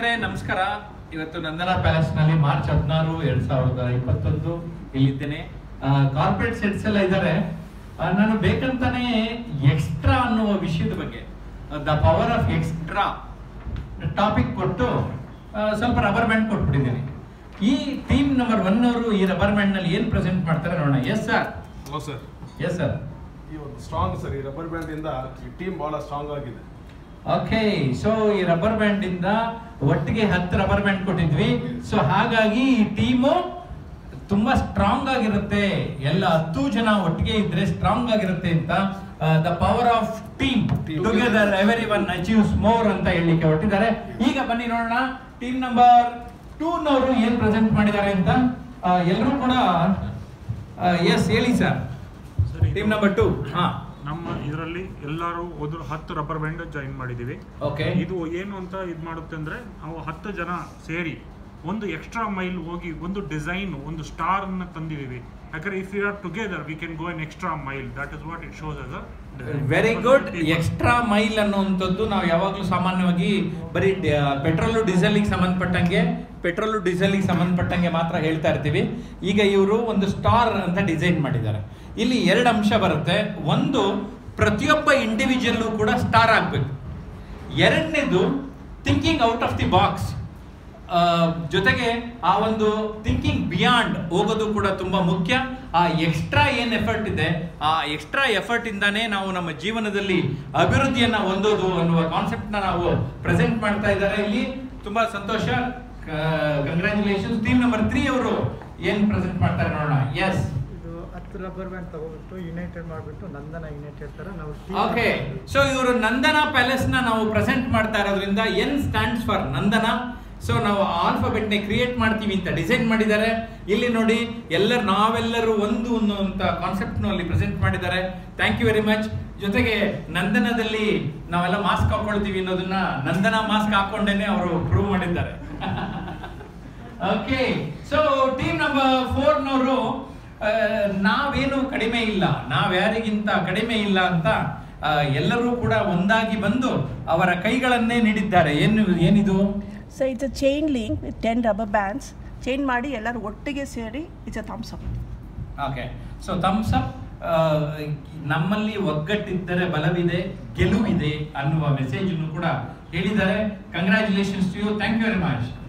ಸ್ನೇಹಿತರೆ ನಮಸ್ಕಾರ. ಇವತ್ತು ನಂದನಾ ಪ್ಯಾಲೇಸ್ ನಲ್ಲಿ ಮಾರ್ಚ್ 16, 2021 ಇಲ್ಲಿದ್ದೇನೆ. ಕಾರ್ಪೊರೇಟ್ ಸೆಟ್ಸ್ ಎಲ್ಲ ಇದ್ದಾರೆ. ನಾನು ಬೇಕಂತಾನೆ ಎಕ್ಸ್ಟ್ರಾ ಅನ್ನುವ ವಿಷಯದ ಬಗ್ಗೆ, the power of extra topic ಕೊಟ್ಟು ಸ್ವಲ್ಪ ರಬ್ಬರ್ ಬ್ಯಾಂಡ್ ಕೊಟ್ಬಿಟ್ಟಿದ್ದೀನಿ. ಈ ಟೀಮ್ ನಂಬರ್ 1 ಅವರು ಈ ರಬ್ಬರ್ ಬ್ಯಾಂಡ್ ನಲ್ಲಿ ಏನ್ ಪ್ರೆಸೆಂಟ್ ಮಾಡ್ತಾರೆ ನೋಡೋಣ. Yes sir. Yes sir. ಈ ಒಂದು ಸ್ಟ್ರಾಂಗ್ ಸರ್, ಈ ರಬ್ಬರ್ ಬ್ಯಾಂಡ್ ಇಂದ ಈ ಟೀಮ್ ಬಹಳ ಸ್ಟ್ರಾಂಗ್ ಆಗಿದೆ. ಓಕೆ, ಸೊ ಈ ರಬ್ಬರ್ ಬ್ಯಾಂಡ್ ಇಂದ ಒಟ್ಟಿಗೆ 10 ರಬ್ಬರ್ ಬ್ಯಾಂಡ್ ಕೊಟ್ಟಿದ್ವಿ. ಸೊ ಹಾಗಾಗಿ ಈ ಟೀಮು ತುಂಬಾ ಸ್ಟ್ರಾಂಗ್ ಆಗಿರುತ್ತೆ. ಎಲ್ಲ 10 ಜನ ಒಟ್ಟಿಗೆ ಇದ್ರೆ ಸ್ಟ್ರಾಂಗ್ ಆಗಿರುತ್ತೆ ಅಂತ the power of team together every one achieves more ಅಂತ ಹೇಳಲಿಕ್ಕೆ ಹೊರಟಿದ್ದಾರೆ. ಈಗ ಬನ್ನಿ ನೋಡೋಣ ಟೀಮ್ ನಂಬರ್ 2 ನವರು ಏನ್ ಪ್ರೆಸೆಂಟ್ ಮಾಡಿದ್ದಾರೆ ಅಂತ. ಎಲ್ಲರೂ ಕೂಡ ಎಸ್ ಹೇಳಿ ಸರ್. Team number 2. ನಮ್ಮ ಇದರಲ್ಲಿ ಎಲ್ಲರೂ 10 ರಬ್ಬರ್ ಬ್ಯಾಂಡ್ ಜಾಯಿನ್ ಮಾಡಿದೀವಿ. ಇದು ಏನು ಅಂತ ಇದು ಮಾಡುತ್ತೆ ಅಂದ್ರೆ, ನಾವು 10 ಜನ ಸೇರಿ ಒಂದು ಎಕ್ಸ್ಟ್ರಾ ಮೈಲ್ ಹೋಗಿ ಒಂದು ಡಿಸೈನ್, ಒಂದು ಸ್ಟಾರ್ ಅನ್ನ ತಂದಿದೀವಿ. ಯಾಕಂದ್ರೆ if you are together we can go an extra mile. That is what it shows as a very good. Extra mile ಅನ್ನುವಂಥದ್ದು ನಾವು ಯಾವಾಗಲೂ ಸಾಮಾನ್ಯವಾಗಿ ಬರೀ ಪೆಟ್ರೋಲು ಡೀಸೆಲ್ಗೆ ಸಂಬಂಧಪಟ್ಟಂಗೆ ಮಾತ್ರ ಹೇಳ್ತಾ ಇರ್ತೀವಿ. ಈಗ ಇವರು ಒಂದು ಸ್ಟಾರ್ ಅಂತ ಡಿಸೈನ್ ಮಾಡಿದ್ದಾರೆ. ಇಲ್ಲಿ 2 ಅಂಶ ಬರುತ್ತೆ. ಒಂದು, ಪ್ರತಿಯೊಬ್ಬ ಇಂಡಿವಿಜುವಲ್ ಕೂಡ ಸ್ಟಾರ್ ಆಗಬೇಕು. ಎರಡನೇದು, thinking out of the box. ಜೊತೆಗೆ ಆ ಒಂದು ಥಿಂಕಿಂಗ್ ಬಿಯಾಂಡ್ ಹೋಗೋದು ಕೂಡ ತುಂಬಾ ಮುಖ್ಯ. ಆ ಎಕ್ಸ್ಟ್ರಾ ಏನ್ ಎಫರ್ಟ್ ಇದೆ, ಆ ಎಕ್ಸ್ಟ್ರಾ ಎಫರ್ಟ್ ಇಂದಾನೇ ನಾವು ನಮ್ಮ ಜೀವನದಲ್ಲಿ ಅಭಿವೃದ್ಧಿಯನ್ನ ಹೊಂದೋದು ಅನ್ನುವ ಕಾನ್ಸೆಪ್ಟ್ ನ ನಾವು ಪ್ರೆಸೆಂಟ್ ಮಾಡ್ತಾ ಇದ್ದಾರೆ ಇಲ್ಲಿ. ತುಂಬಾ ಸಂತೋಷ, ಕಂಗ್ರ್ಯಾಚುಲೇಷನ್ಸ್. ಟೀಮ್ ನಂಬರ್ 3 ಅವರು ಏನ್ ಪ್ರೆಸೆಂಟ್ ಮಾಡ್ತಾರೆ ನೋಡೋಣ. ಎಸ್. ರಬ್ಬರ್ ಬ್ಯಾಂಡ್ ತಗೋಬಿಟ್ಟು ಯುನೈಟೆಡ್ ಮಾಡಿಬಿಟ್ಟು ನಂದನ ಯುನೈಟೆಡ್ ತರ ನಾವು. ಓಕೆ, ಸೊ ಇವರು ನಂದನಾ ಪ್ಯಾಲೇಸ್ ನ ನಾವು ಪ್ರೆಸೆಂಟ್ ಮಾಡ್ತಾ ಇರೋದ್ರಿಂದ N stands for Nandana. So ನಾವು ಆಲ್ಫಾಬೆಟ್ ನೇ ಕ್ರಿಯೇಟ್ ಮಾಡ್ತೀವಿ ಅಂತ ಡಿಸೈನ್ ಮಾಡಿದ್ದಾರೆ. ಇಲ್ಲಿ ನೋಡಿ, ನಾವೆಲ್ಲರೂ ಒಂದು ಅನ್ನುವಂತ ಕಾನ್ಸೆಪ್ಟ್ ನಲ್ಲಿ ಪ್ರೆಸೆಂಟ್ ಮಾಡಿದ್ದಾರೆ. Thank you very much. ಜೊತೆಗೆ ನಂದನದಲ್ಲಿ ನಾವೆಲ್ಲ ಮಾಸ್ಕ್ ಹಾಕೊಳ್ತೀವಿ ಅನ್ನೋದನ್ನ ನಂದನಾ ಮಾಸ್ಕ್ ಹಾಕೊಂಡೇನೆ ಅವರು ಪ್ರೂವ್ ಮಾಡಿದ್ದಾರೆ. ಓಕೆ, ಸೊ ಟೀಮ್ ನಂಬರ್ 4 ನವರು ನಾವೇನು ಕಡಿಮೆ ಇಲ್ಲ, ನಾವ್ಯಾರಿಗಿಂತ ಕಡಿಮೆ ಇಲ್ಲ ಅಂತ ಎಲ್ಲರೂ ಕೂಡ ಒಂದಾಗಿ ಬಂದು ಅವರ ಕೈಗಳನ್ನೇ ನೀಡಿದ್ದಾರೆ. ಏನಿದು? So it's a chain link with 10 rubber bands. Chain ಮಾಡಿ ಎಲ್ಲರೂ ಒಟ್ಟಿಗೆ ಸೇರಿ it's a thumbs up. Okay, so thumbs up. ನಮ್ಮಲ್ಲಿ ಒಗ್ಗಟ್ಟಿದ್ದರೆ ಬಲವಿದೆ, ಗೆಲುವಿದೆ ಅನ್ನುವ ಮೆಸೇಜ್ ಕೂಡ ಹೇಳಿದ್ದಾರೆ. Congratulations to you. Thank you very much.